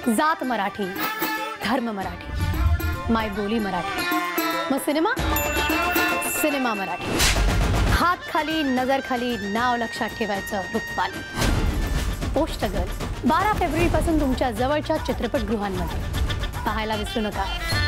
जात मराठी, धर्म मराठी, मायबोली मराठी, मग सिनेमा सिनेमा मराठी, हात खाली नजर खाली, नाव लक्षात ठेवायचं रुपाली. पोस्ट गर्ल्स 12 फेब्रुवारीपासून तुमच्या जवळच्या चित्रपटगृहांमध्ये पाहायला विसरू नका.